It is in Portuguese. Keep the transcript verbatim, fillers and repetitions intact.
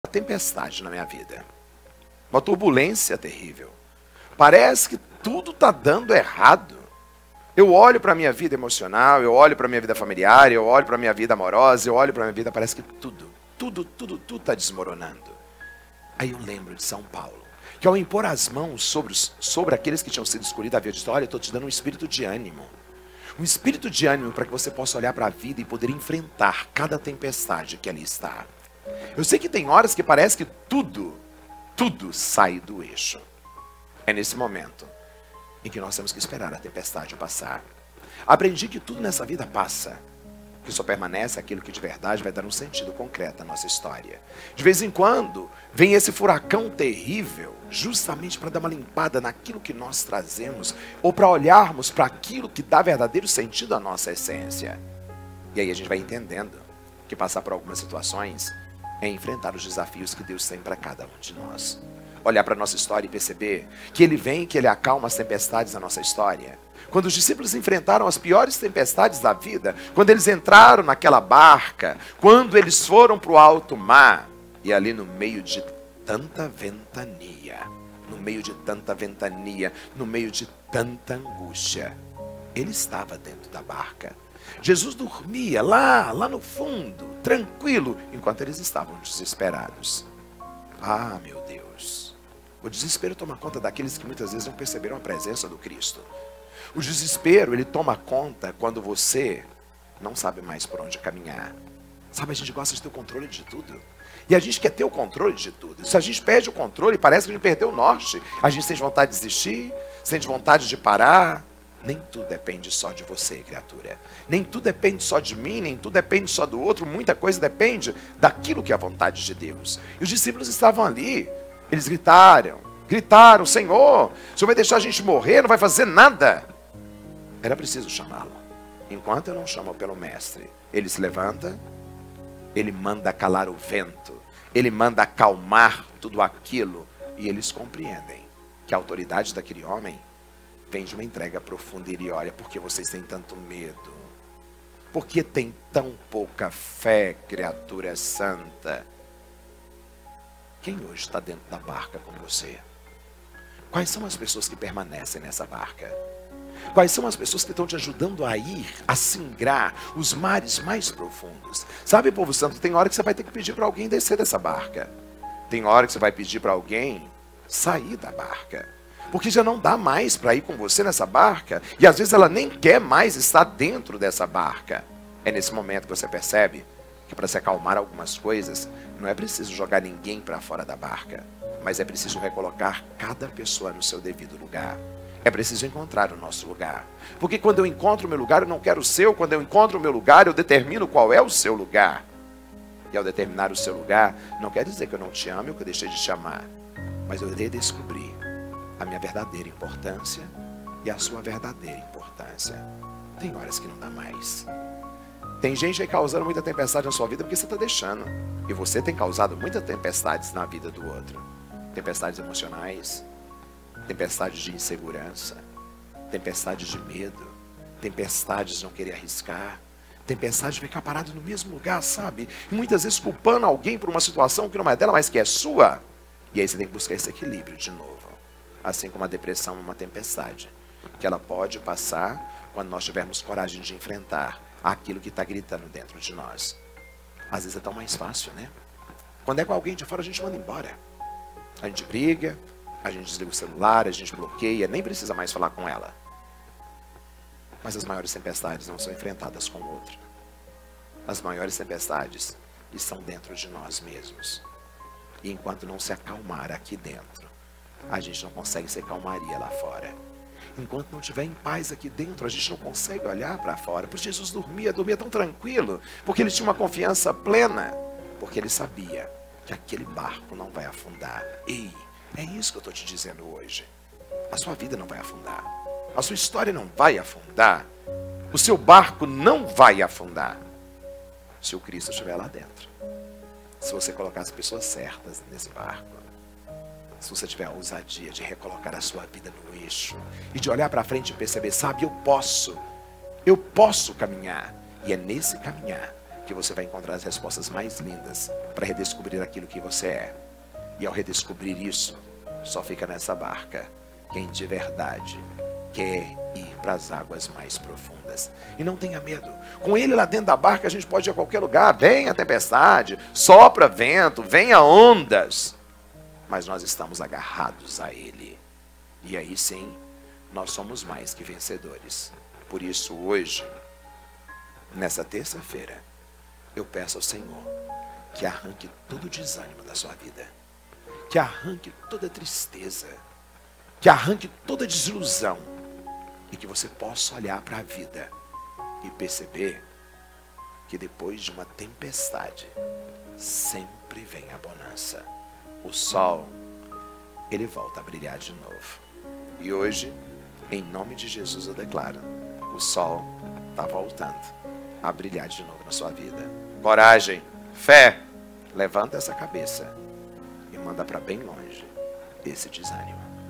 tempestade na minha vida, uma turbulência terrível. Parece que tudo está dando errado. Eu olho para a minha vida emocional, eu olho para a minha vida familiar, eu olho para a minha vida amorosa, eu olho para a minha vida, parece que tudo, tudo, tudo, tudo está desmoronando. Aí eu lembro de São Paulo, que ao impor as mãos sobre, os, sobre aqueles que tinham sido escolhidos, havia dito: olha, eu estou te dando um espírito de ânimo. Um espírito de ânimo para que você possa olhar para a vida e poder enfrentar cada tempestade que ali está. Eu sei que tem horas que parece que tudo, tudo sai do eixo. É nesse momento em que nós temos que esperar a tempestade passar. Aprendi que tudo nessa vida passa, que só permanece aquilo que de verdade vai dar um sentido concreto à nossa história. De vez em quando, vem esse furacão terrível, justamente para dar uma limpada naquilo que nós trazemos, ou para olharmos para aquilo que dá verdadeiro sentido à nossa essência. E aí a gente vai entendendo que passar por algumas situações é enfrentar os desafios que Deus tem para cada um de nós. Olhar para a nossa história e perceber que Ele vem, que Ele acalma as tempestades da nossa história. Quando os discípulos enfrentaram as piores tempestades da vida, quando eles entraram naquela barca, quando eles foram para o alto mar, e ali no meio de tanta ventania, no meio de tanta ventania, no meio de tanta angústia, Ele estava dentro da barca. Jesus dormia lá, lá no fundo, tranquilo, enquanto eles estavam desesperados. Ah, meu Deus! O desespero toma conta daqueles que muitas vezes não perceberam a presença do Cristo. O desespero, ele toma conta quando você não sabe mais por onde caminhar. Sabe, a gente gosta de ter o controle de tudo. E a gente quer ter o controle de tudo. Se a gente perde o controle, parece que a gente perdeu o norte. A gente sente vontade de desistir, sente vontade de parar. Nem tudo depende só de você, criatura. Nem tudo depende só de mim, nem tudo depende só do outro. Muita coisa depende daquilo que é a vontade de Deus. E os discípulos estavam ali. Eles gritaram, gritaram: Senhor, o Senhor vai deixar a gente morrer, não vai fazer nada. Era preciso chamá-lo. Enquanto eu não chamo pelo mestre, ele se levanta, ele manda calar o vento, ele manda acalmar tudo aquilo, e eles compreendem que a autoridade daquele homem vem de uma entrega profunda. E ele olha: por que vocês têm tanto medo? Por que tem tão pouca fé, criatura santa? Quem hoje está dentro da barca com você? Quais são as pessoas que permanecem nessa barca? Quais são as pessoas que estão te ajudando a ir, a singrar os mares mais profundos? Sabe, povo santo, tem hora que você vai ter que pedir para alguém descer dessa barca. Tem hora que você vai pedir para alguém sair da barca. Porque já não dá mais para ir com você nessa barca. E às vezes ela nem quer mais estar dentro dessa barca. É nesse momento que você percebe que para se acalmar algumas coisas, não é preciso jogar ninguém para fora da barca. Mas é preciso recolocar cada pessoa no seu devido lugar. É preciso encontrar o nosso lugar. Porque quando eu encontro o meu lugar, eu não quero o seu. Quando eu encontro o meu lugar, eu determino qual é o seu lugar. E ao determinar o seu lugar, não quer dizer que eu não te ame ou que eu deixei de te amar. Mas eu redescobri a minha verdadeira importância e a sua verdadeira importância. Tem horas que não dá mais. Tem gente aí causando muita tempestade na sua vida porque você está deixando. E você tem causado muitas tempestades na vida do outro. Tempestades emocionais, tempestades de insegurança, tempestades de medo, tempestades de não querer arriscar, tempestade de ficar parado no mesmo lugar, sabe? E muitas vezes culpando alguém por uma situação que não é dela, mas que é sua. E aí você tem que buscar esse equilíbrio de novo. Assim como a depressão é uma tempestade, que ela pode passar quando nós tivermos coragem de enfrentar aquilo que está gritando dentro de nós. Às vezes é tão mais fácil, né? Quando é com alguém de fora, a gente manda embora. A gente briga, a gente desliga o celular, a gente bloqueia, nem precisa mais falar com ela. Mas as maiores tempestades não são enfrentadas com o outro. As maiores tempestades estão dentro de nós mesmos. E enquanto não se acalmar aqui dentro, a gente não consegue ser calmaria lá fora. Enquanto não estiver em paz aqui dentro, a gente não consegue olhar para fora. Por Jesus dormia, dormia tão tranquilo, porque ele tinha uma confiança plena, porque ele sabia que aquele barco não vai afundar. Ei, é isso que eu estou te dizendo hoje. A sua vida não vai afundar. A sua história não vai afundar. O seu barco não vai afundar. Se o Cristo estiver lá dentro. Se você colocar as pessoas certas nesse barco. Se você tiver a ousadia de recolocar a sua vida no eixo. E de olhar para frente e perceber, sabe, eu posso. Eu posso caminhar. E é nesse caminhar que você vai encontrar as respostas mais lindas para redescobrir aquilo que você é. E ao redescobrir isso, só fica nessa barca quem de verdade quer ir para as águas mais profundas. E não tenha medo. Com ele lá dentro da barca, a gente pode ir a qualquer lugar. Vem a tempestade, sopra vento, venha ondas. Mas nós estamos agarrados a ele. E aí sim, nós somos mais que vencedores. Por isso hoje, nessa terça-feira, eu peço ao Senhor que arranque todo o desânimo da sua vida. Que arranque toda a tristeza. Que arranque toda a desilusão. E que você possa olhar para a vida e perceber que depois de uma tempestade, sempre vem a bonança. O sol, ele volta a brilhar de novo. E hoje, em nome de Jesus, eu declaro, o sol está voltando a brilhar de novo na sua vida. Coragem, fé, levanta essa cabeça e manda para bem longe esse desânimo.